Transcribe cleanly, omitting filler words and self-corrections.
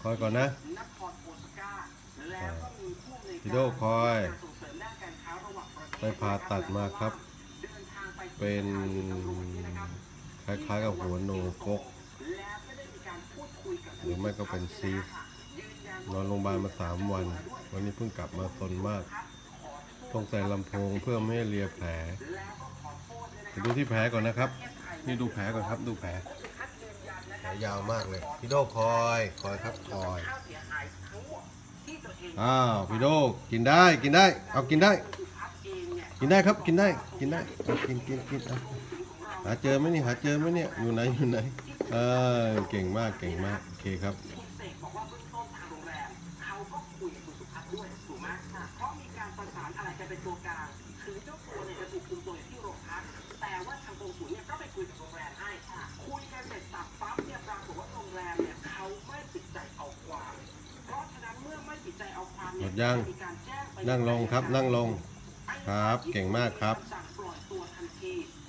คอยก่อนนะพี่โดคอยไปผ่าตัดมาครับเป็นคล้ายๆกับหัวโนฟกหรือไม่ก็เป็นซีสนอนโรงพยาบาลมา3 วันวันนี้เพิ่งกลับมาซนมากต้องใส่ลำโพงเพื่อไม่ให้เลียแผลไปดูที่แผลก่อนนะครับนี่ดูแผลก่อนครับดูแผลยาวมากเลยพี่โดคอยครับคอยพี่โดกินได้เอากินได้ครับกินได้เอากินหาเจอไหมนี่อยู่ไหนเก่งมากโอเคครับคือเจ้าตัวเนี่ยจะถูกคุมตัวอยู่ที่โรงพักแต่ว่าทางกงสุลเนี่ยก็ไปคุยกับโรงแรมให้คุยกันเสร็จสับปั๊บเนี่ยปรากฏว่าโรงแรมเนี่ยเขาไม่ติดใจเอาความเพราะฉะนั้นเมื่อไม่ติดใจเอาความเนี่ยมีการแจ้งไปนั่งลงครับเก่งมากครับสั่งปล่อยตัวทันที